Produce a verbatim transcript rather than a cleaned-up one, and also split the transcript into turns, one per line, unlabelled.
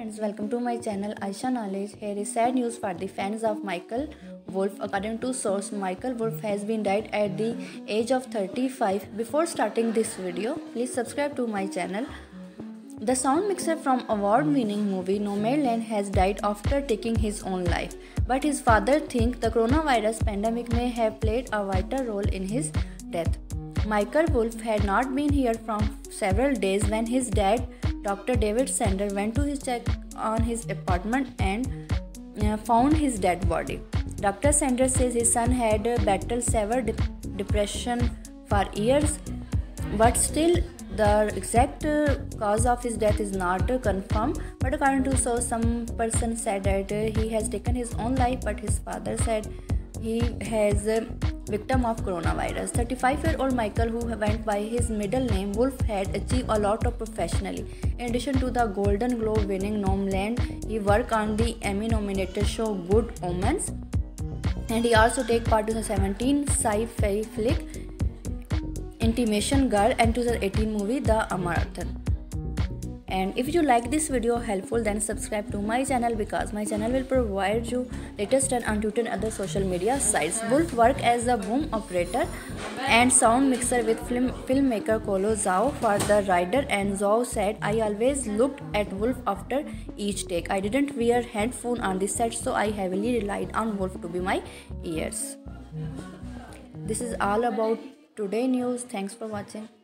Friends, welcome to my channel Aisha Knowledge. Here is sad news for the fans of Michael Wolff. According to source, Michael Wolff has been died at the age of thirty-five. Before starting this video, please subscribe to my channel. The sound mixer from award-winning movie Nomadland has died after taking his own life. But his father thinks the coronavirus pandemic may have played a vital role in his death. Michael Wolff had not been here from several days when his dad, Doctor David Sander, went to his check on his apartment and uh, found his dead body. Doctor Sander says his son had uh, battled severe de- depression for years, but still the exact uh, cause of his death is not uh, confirmed. But according to so, some person said that uh, he has taken his own life, but his father said he has a victim of coronavirus. thirty-five-year-old Michael, who went by his middle name Wolff, had achieved a lot of professionally. In addition to the Golden Globe winning Nomadland, he worked on the Emmy-nominated show Good Omens, and he also take part in the seventeen sci-fi flick Intimation Girl and twenty eighteen movie The Amarathon. And if you like this video helpful, then subscribe to my channel because my channel will provide you latest and on Twitter and other social media sites. Wolff worked as a boom operator and sound mixer with film, filmmaker Kolo Zhao for The Rider, and Zhao said, "I always looked at Wolff after each take. I didn't wear headphone on the set, so I heavily relied on Wolff to be my ears." This is all about today news. Thanks for watching.